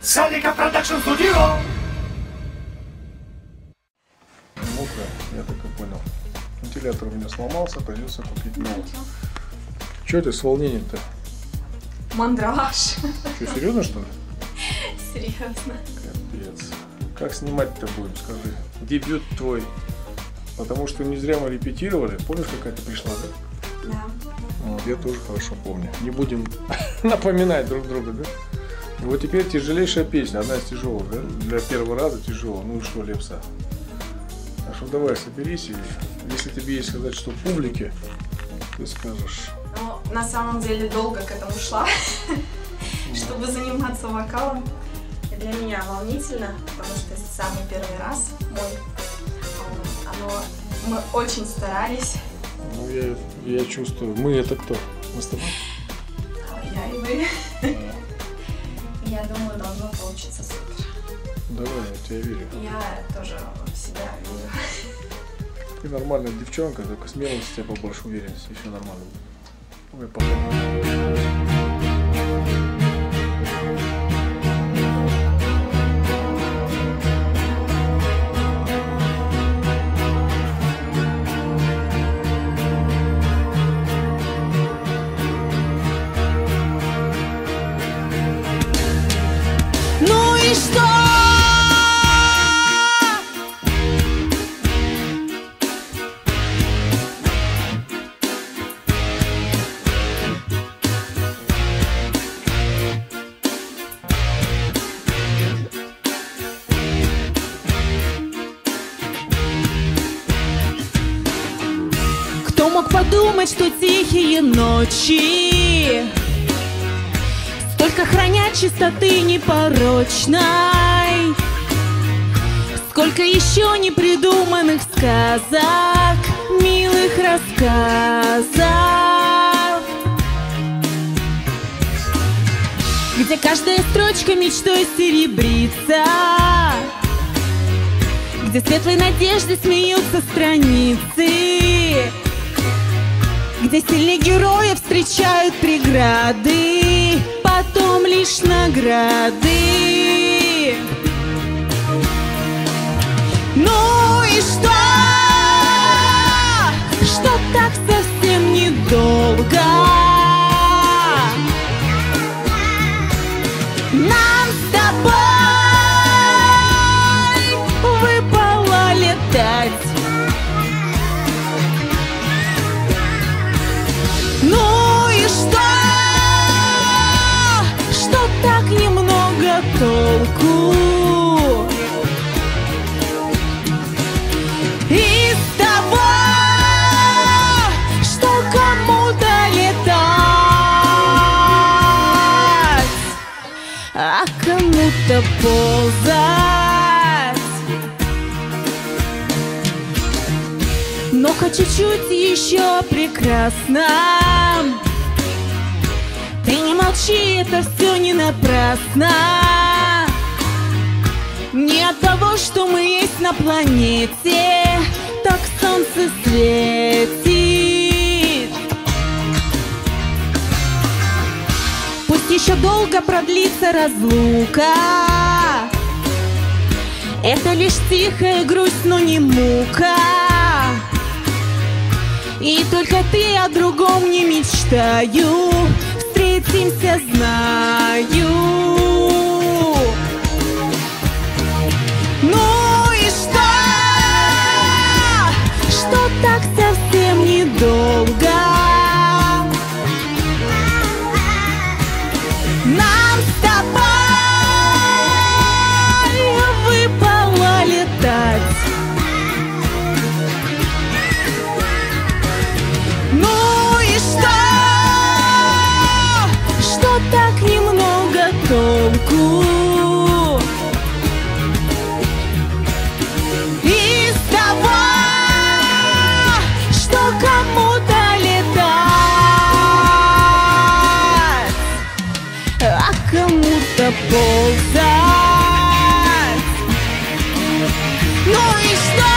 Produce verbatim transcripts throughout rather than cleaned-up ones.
Салика Продакшн Студио. Ну-ка, я так и понял. Вентилятор у меня сломался, придется купить новый. Че ты с волнением-то? Мандраж. Что, серьезно, что ли? Серьезно. Капец. Как снимать-то будем, скажи? Дебют твой. Потому что не зря мы репетировали. Помнишь, какая ты пришла, да? Да. Вот, я тоже хорошо помню. Не будем напоминать друг друга, да? И вот теперь тяжелейшая песня, одна из тяжелых, да? Для первого раза тяжело. Ну и что, Лепса? Так что давай, соберись, и если тебе есть сказать, что публике, ты скажешь. Ну, на самом деле долго к этому шла, чтобы заниматься вокалом. Для меня волнительно, потому что это самый первый раз мой. Оно, мы очень старались. Ну, я, я чувствую. Мы это кто? Мы с тобой? Я и вы. Я думаю, должно получиться супер. Давай, я тебя верю. Я тоже в себя верю. Ты нормальная девчонка, только смелости у тебя побольше, уверенности, и все нормально. Ой, пока. Ну и что? Кто мог подумать, что тихие ночи столько хранят чистоты непорочной, сколько еще непридуманных сказок, милых рассказов, где каждая строчка мечтой серебрится, где светлой надежды смеются страницы, где сильные герои встречают преграды, потом лишь награды. Ну и что? Что так совсем недолго? Нам с тобой выпало летать. Ну и что? Что так немного толку из того, что кому-то летать, а кому-то ползать. Но хоть чуть-чуть еще прекрасно. Ты не молчи, это все не напрасно. Не от того, что мы есть на планете, так солнце светит. Пусть еще долго продлится разлука, это лишь тихая грусть, но не мука. И только ты о другом не мечтаю, встретимся, знаю. Ну и что? Что так совсем недолго? Нам с тобой выпало летать. Ну и что? Что так немного толку из того, что кому-то летать, а кому-то ползать. Ну и что?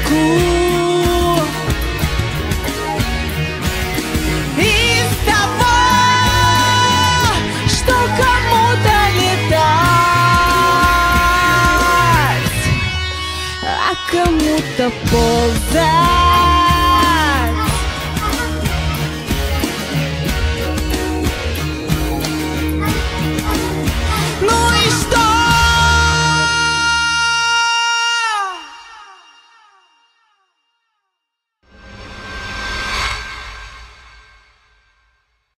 Из того, что кому-то летать, а кому-то ползать.